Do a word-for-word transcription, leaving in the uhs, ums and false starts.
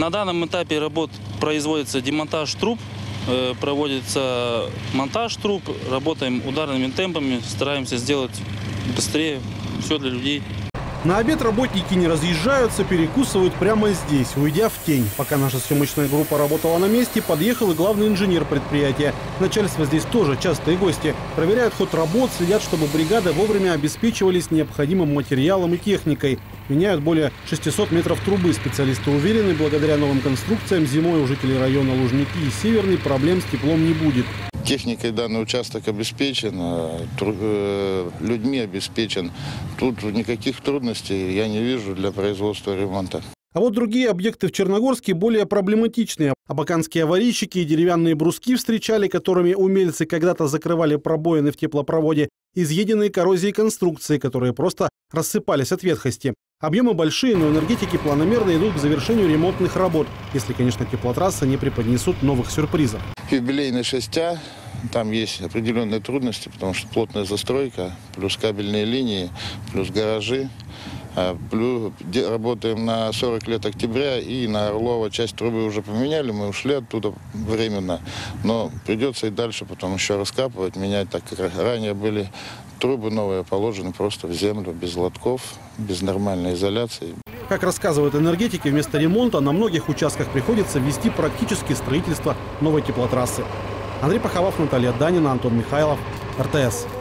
На данном этапе работ производится демонтаж труб, проводится монтаж труб, работаем ударными темпами, стараемся сделать быстрее, все для людей. На обед работники не разъезжаются, перекусывают прямо здесь, уйдя в тень. Пока наша съемочная группа работала на месте, подъехал и главный инженер предприятия. Начальство здесь тоже частые гости. Проверяют ход работ, следят, чтобы бригады вовремя обеспечивались необходимым материалом и техникой. Меняют более шестисот метров трубы. Специалисты уверены, благодаря новым конструкциям зимой у жителей района Лужники и Северный проблем с теплом не будет. Техникой данный участок обеспечен, людьми обеспечен. Тут никаких трудностей я не вижу для производства ремонта. А вот другие объекты в Черногорске более проблематичные. Абаканские аварийщики и деревянные бруски встречали, которыми умельцы когда-то закрывали пробоины в теплопроводе, изъеденные коррозией конструкции, которые просто рассыпались от ветхости. Объемы большие, но энергетики планомерно идут к завершению ремонтных работ, если, конечно, теплотрассы не преподнесут новых сюрпризов. Юбилейный шесть А, там есть определенные трудности, потому что плотная застройка, плюс кабельные линии, плюс гаражи. Плюс работаем на сорок лет октября, и на Орлова часть трубы уже поменяли, мы ушли оттуда временно. Но придется и дальше потом еще раскапывать, менять, так как ранее были трубы новые положены просто в землю, без лотков, без нормальной изоляции. Как рассказывают энергетики, вместо ремонта на многих участках приходится вести практически строительство новой теплотрассы. Андрей Паховав, Наталья Данина, Антон Михайлов, эр тэ эс.